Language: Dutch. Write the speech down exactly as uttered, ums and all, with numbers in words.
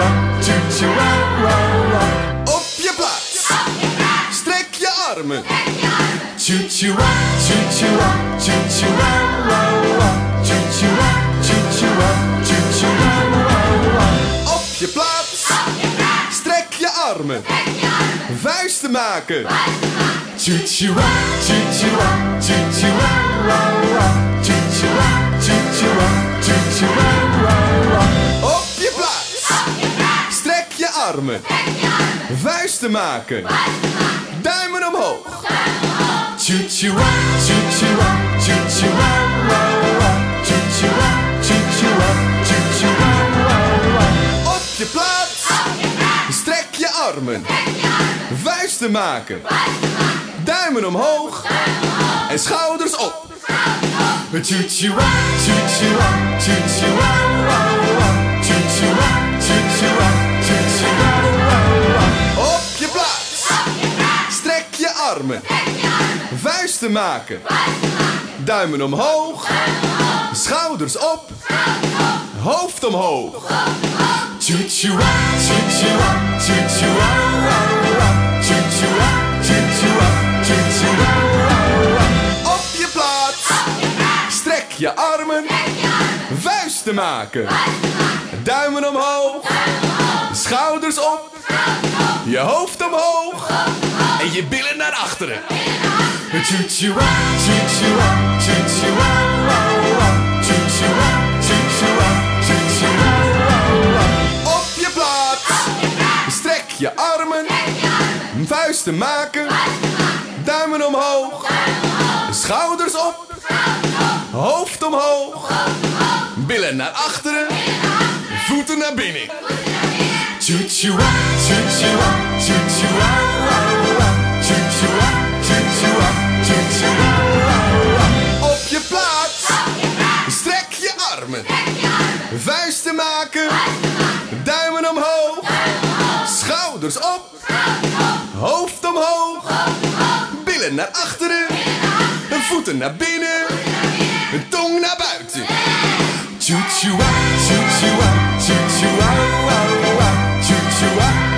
Tjoetjoe, op je plaats. Strek je armen. Tjoetjoe, tjoetjoe, tjoetjoe, tjoetjoe, tjoetjoe, tjoetjoe. Op je plaats. Strek je armen. Vuisten maken. Tjoetjoe, tjoetjoe, tjoetjoe, tjoetjoe, tjoetjoe, tjoetjoe. Op je plaats. Strek je armen. Vuisten maken. Duimen omhoog. Tjoetjoe, tjoetjoe, tjoetjoe, tjoetjoe, tjoetjoe, tjoetjoe. Op je plaats. Strek je armen. Vuisten maken. Duimen omhoog. En schouders op. Tjoetjoe, tjoetjoe, tjoetjoe, tjoetjoe, tjoetjoe, tjoetjoe. Op je plaats. Strek je armen. Vuisten maken. Duimen omhoog. Schouders op. Hoofd omhoog. Tjoetjoe, tjoetjoe, tjoetjoe, tjoetjoe, tjoetjoe, tjoetjoe. Op je plaats. Strek je armen. Vuisten maken. Duimen omhoog. Schouders op. Je hoofd omhoog. En je billen naar achteren. Tjoetjoe, tjoetjoe, tjoetjoe, tjoetjoe, tjoetjoe, tjoetjoe. Op je plaats. Strek je armen. Vuisten maken. Duimen omhoog. Schouders op. Hoofd omhoog. Billen naar achteren. Voeten naar binnen. Tjoetjoe, tjoetjoe, tjoetjoe, tjoetjoe, tjoetjoe, tjoetjoe. Op je plaats. Strek je armen. Vuisten maken. Duimen omhoog. Schouders op. Hoofd omhoog. Billen naar achteren. Voeten naar binnen. Tong naar buiten. Tjoetjoe, tjoetjoe, tjoetjoe, tjoetjoe.